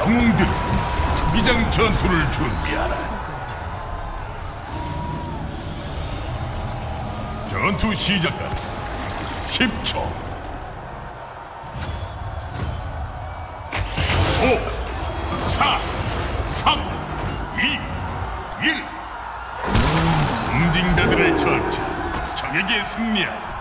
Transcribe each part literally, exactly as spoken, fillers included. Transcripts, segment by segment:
영웅들, 투기장 전투를 준비하라. 전투 시작까지 십 초. 오, 사, 삼, 이, 일. 응징자들을 처치. 적에게 승리하라.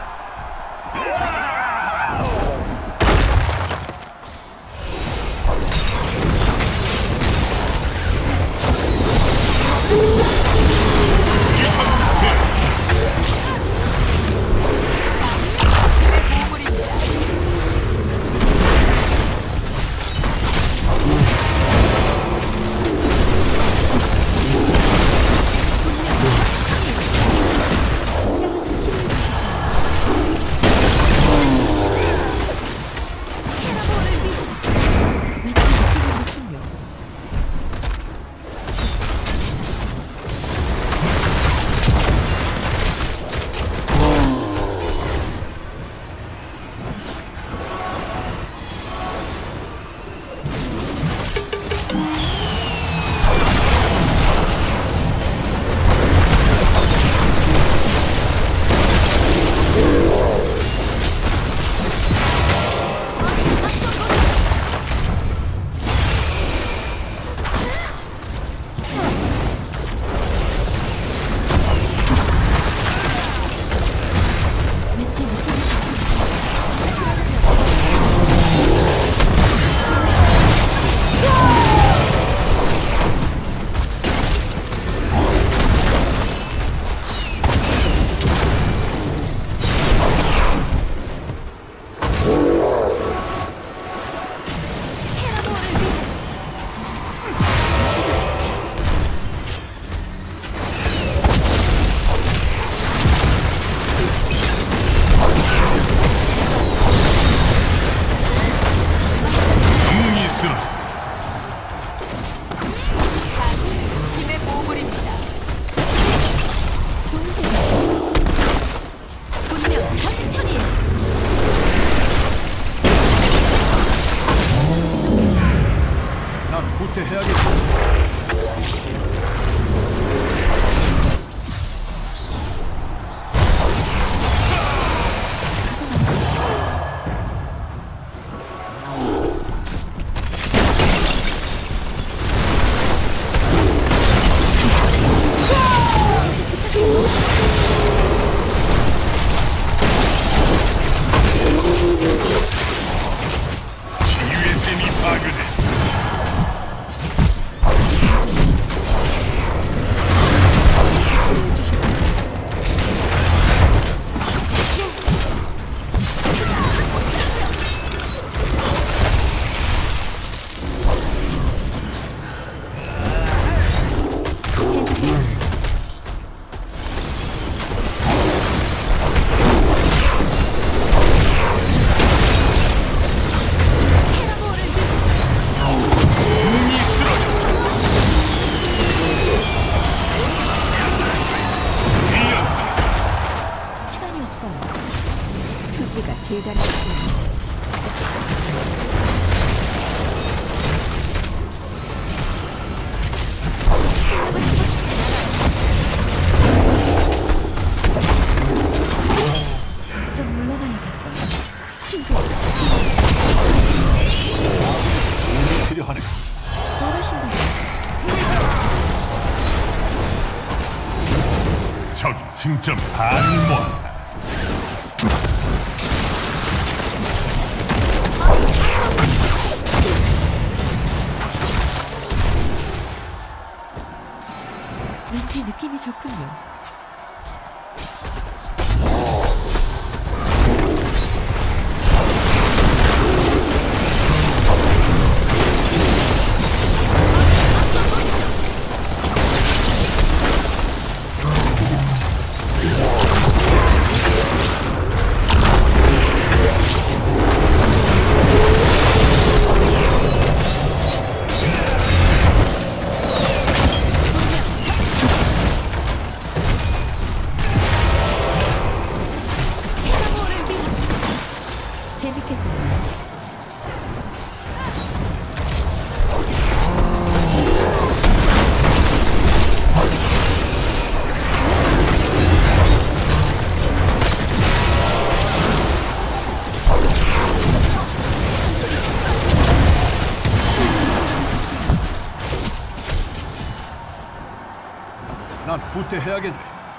투지가 대단했습니다. 좀 물러나야겠어요. 친구. 도움이 필요하네. 뭐하신다고요? 적이 승점 반을 모았다. 왠지 느낌이 좋군요. 후퇴해야겠네.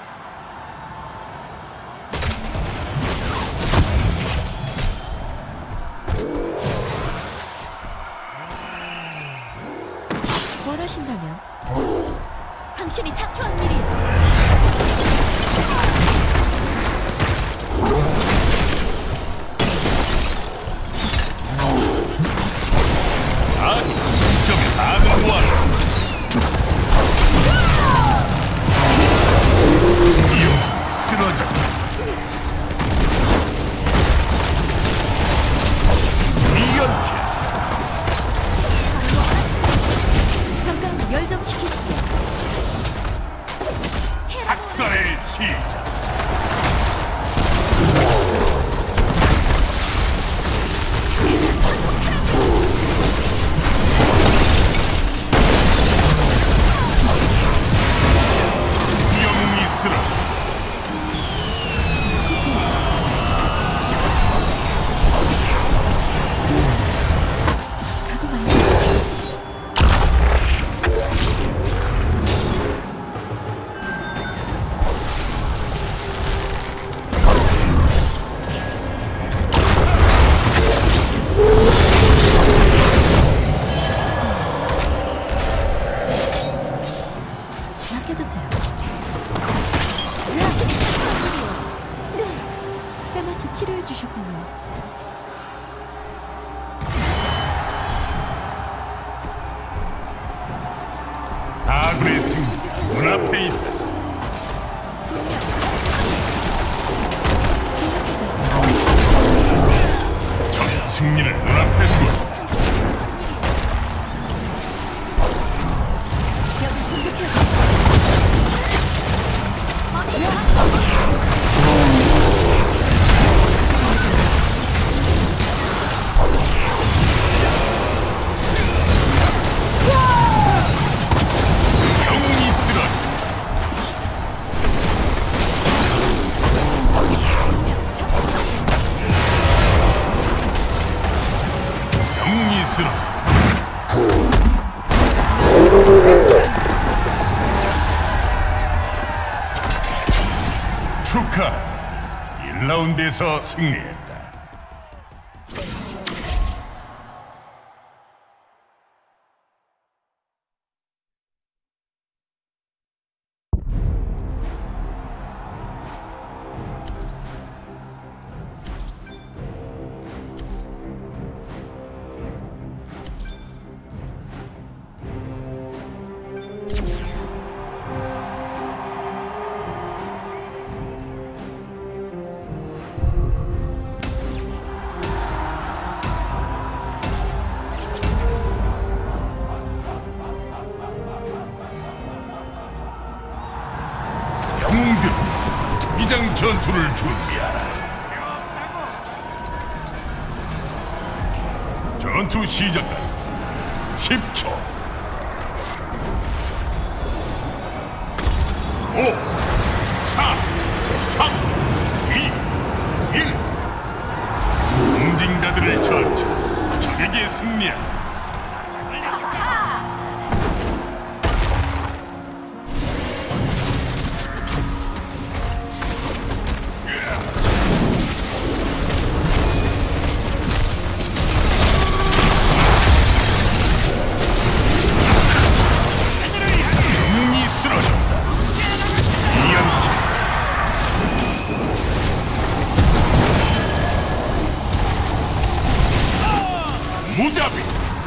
원하신다면 당신이 자초한 일이에요. 아니, 승점에 반을 모아라. 이용 쓰러져. 이연패. 잠깐 열 좀 시키시죠. 학살의 시작. 영웅이 쓰러져. 맡겨주세요. 당신이 자초한 일이에요. 때마쳐 치료해 주셨군요. 아군의 승리가 눈앞에 있다. 적의 승리를 눈앞에 두었다. 영웅이 쓰러져. 영웅이 쓰러져. 축하. 일 라운드에서 승리했다. 영웅들, 투기장 전투를 준비하라. 전투 시작까지 십 초. 오, 사, 삼, 이, 일. 응징자들을 처치. 적에게 승리하라. 영웅이 쓰러졌다. 이연패. 무자비.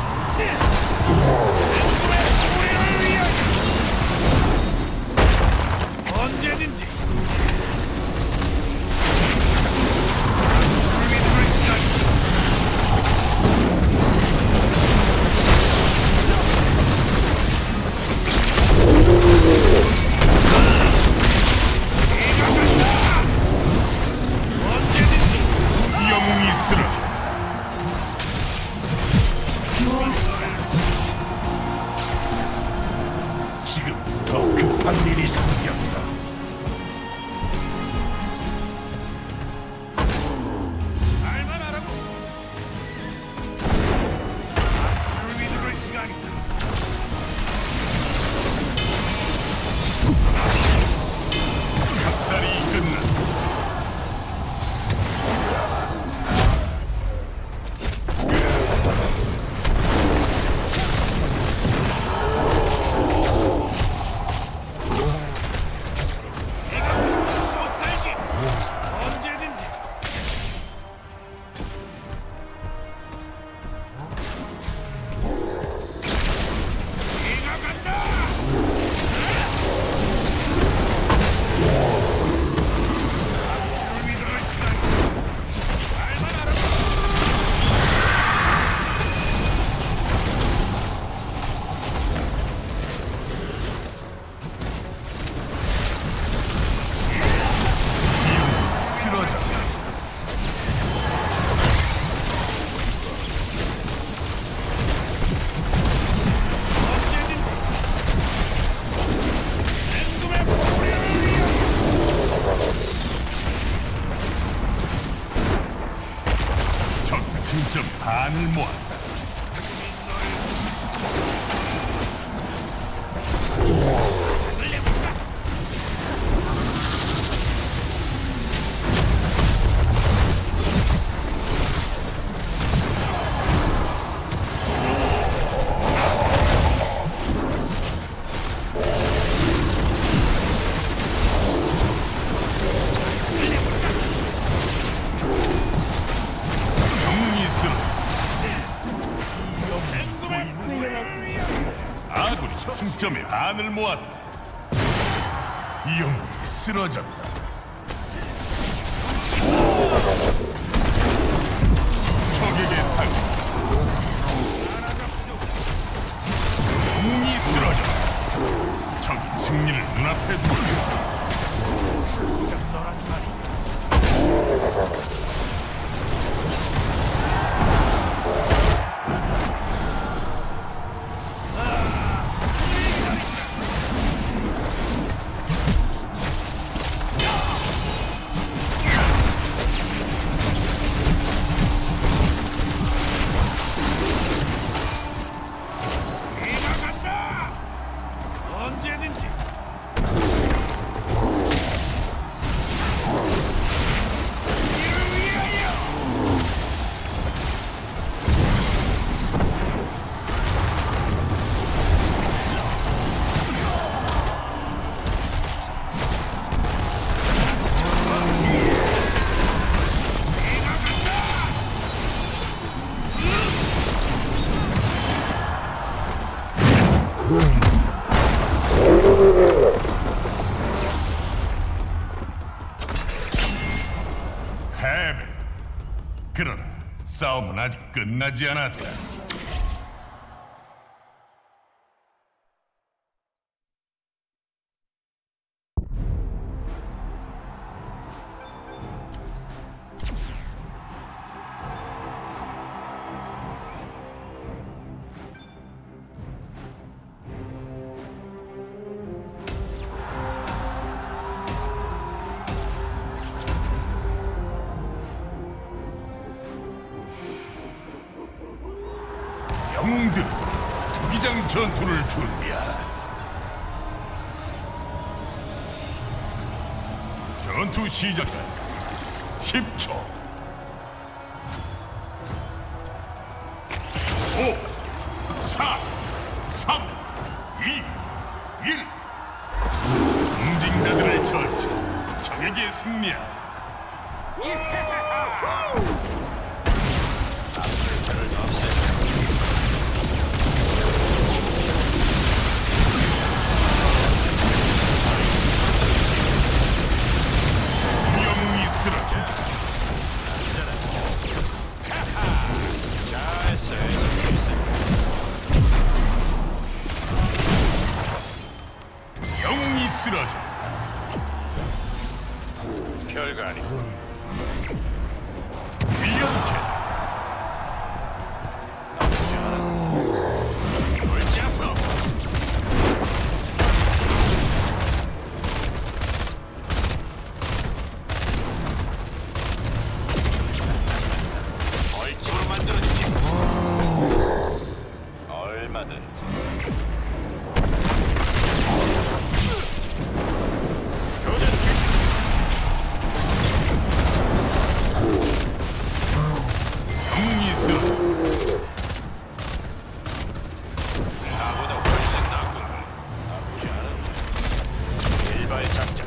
언제든지. 영웅이 쓰러져. 승점 반을 모았다. 훌륭한 소식이었습니다. 아군이 승점의 반을 모았다. 영웅이 쓰러졌다. 적에게 타고 영웅이 쓰러졌다. 적이 승리를 눈앞에 두었다. 언제든지 패배. 그러나 싸움은 아직 끝나지 않았다. 영웅들, 투기장 전투를 준비하라. 전투 시작까지 십 초. 오, 사, 삼, 이, 일. 응징자들을 처치. 적에게 승리하라. 영웅이 쓰러져. 영웅이 쓰러져. 별거 아니고 위험해. 골치 아파. 벌집으로 만들어주지. 얼마든지. 교전 개시. 영웅이 쓰러져. 나보다 훨씬 낫군. 나쁘지 않은데. 일발 작전.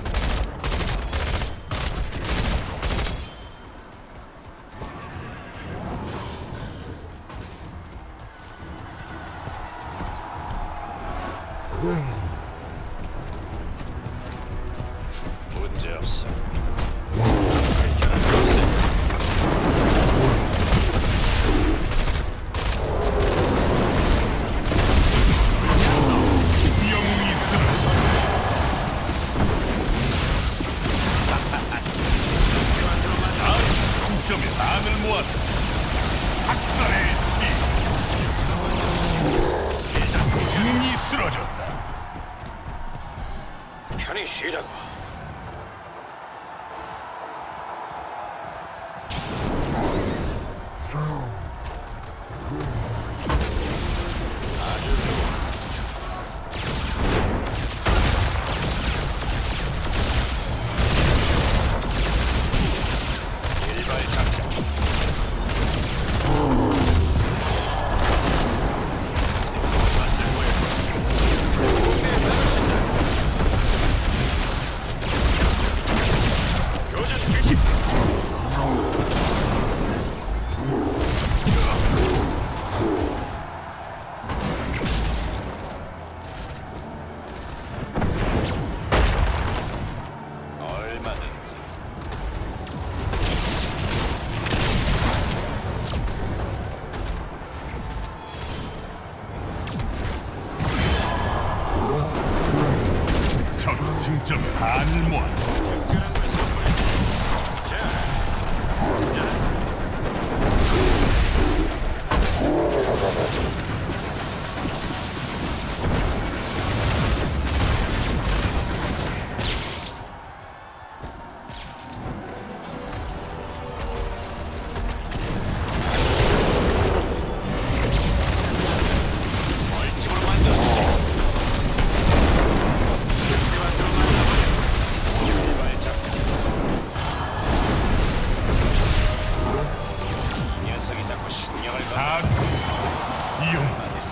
문제 없어. 발견할 수 없어. 영웅이 쓰러져. 승점의 반을 모았다. 학살의 치. 영웅이 쓰러졌다. 편히 쉬라고.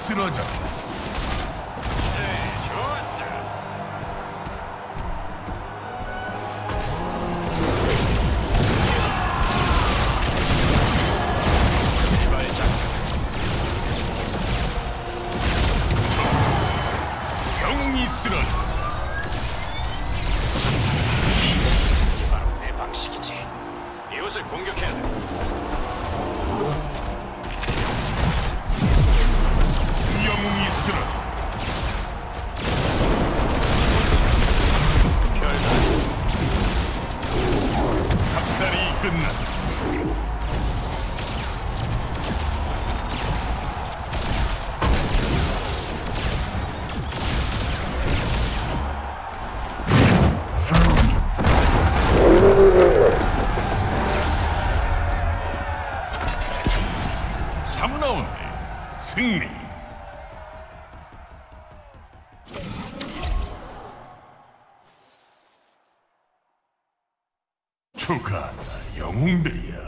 쓰러졌다. 네, 좋았어. 이발 작전. 병이 쓰러졌다. 바로 내 방식이지. 이곳을 공격해야 돼. 영웅이 쓰러졌다. 결단. 학살이 끝났다. 삼 라운드 승리. 축하한다, 영웅들이여.